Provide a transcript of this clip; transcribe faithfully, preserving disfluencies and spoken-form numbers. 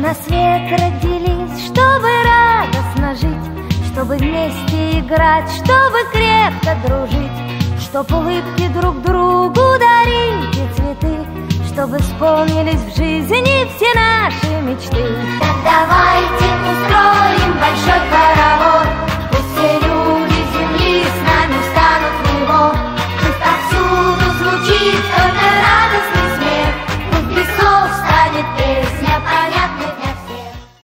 на свет родились, чтобы радостно жить, чтобы вместе играть, чтобы крепко дружить, чтоб улыбки друг другу дарить и цветы, чтобы исполнились в жизни все наши мечты.